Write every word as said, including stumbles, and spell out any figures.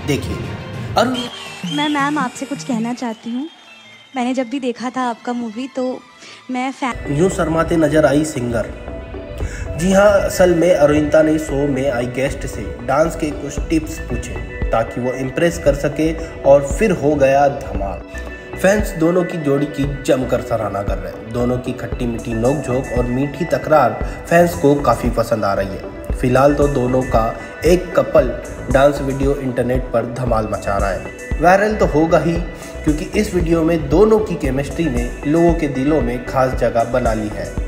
देखिए। और मैं मैम आपसे कुछ कहना चाहती हूँ। मैंने जब भी देखा था आपका मूवी तो मैं फैन यूं शर्माते नजर आई सिंगर। जी हाँ, असल में अरुणिता ने शो में आई गेस्ट से डांस के कुछ टिप्स पूछे ताकि वो इम्प्रेस कर सके और फिर हो गया धमाल। फैंस दोनों की जोड़ी की जमकर सराहना कर रहे हैं। दोनों की खट्टी मीठी नोकझोंक और मीठी तकरार फैंस को काफ़ी पसंद आ रही है। फिलहाल तो दोनों का एक कपल डांस वीडियो इंटरनेट पर धमाल मचा रहा है। वायरल तो होगा ही क्योंकि इस वीडियो में दोनों की केमिस्ट्री ने लोगों के दिलों में खास जगह बना ली है।